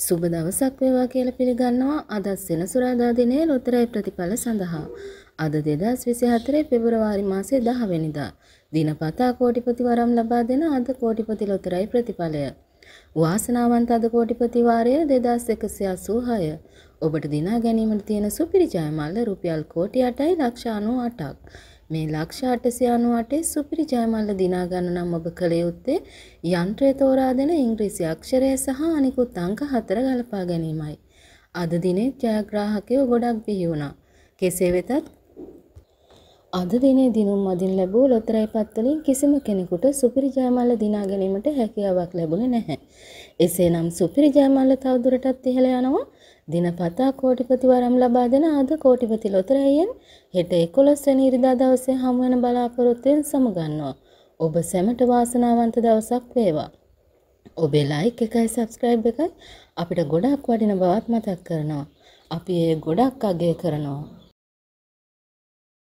සුබ දවසක් වේවා කියලා පිළිගන්නවා අද සෙනසුරාදා දිනේ ලොතරැයි ප්‍රතිඵල සඳහා. අද 2024 පෙබරවාරි මාසයේ 10 වෙනිදා. දිනපතා කෝටිපති වරම් ලබා දෙන අද කෝටිපති ලොතරැයි ප්‍රතිඵලය. වාසනාවන්ත අද කෝටිපති වාරය 2186. ඔබට දිනා ගැනීමට තියෙන සුපිරි ජය මල්ල රුපියල් කෝටි 8යි ලක්ෂ 98ක්. මේ ලක්ෂ 898 සුපිරි ජය මල්ල දිනා ගන්න නම් ඔබ කළ යුත්තේ යන්ත්‍රය තෝරා දෙන ඉංග්‍රීසි අක්ෂරය සහ අනිකුත් අංක 4 ගලපා ගැනීමයි. අද දිනේ ජයග්‍රාහකයෝ ගොඩක් බිහි වුණා. කෙසේ වෙතත් අද දිනේ දිනුම් මදින් ලැබූ ලොතරැයි පත් වලින් කිසිම කෙනෙකුට සුපිරි ජය මල්ල දිනා ගැනීමට හැකියාවක් ලැබුණේ නැහැ. එසේනම් සුපිරි ජය මල්ල තවදුරටත් ඉහළ යනවා. දිනපතා කෝටිපති වරම් ලබා දෙන අද කෝටිපති ලොතරැයියෙන් හෙට 11 වෙනි ඉරිදා දවසේ හමු වෙන බලාපොරොත්තුවෙන් සමුගන්නවා. ඔබ සැමට වාසනාවන්ත දවසක් වේවා. ඔබේ ලයික් එකයි සබ්ස්ක්‍රයිබ් එකයි අපිට ගොඩක් වටින බවත් මතක් කරනවා. අපි ඒ ගොඩක් අගය කරනවා.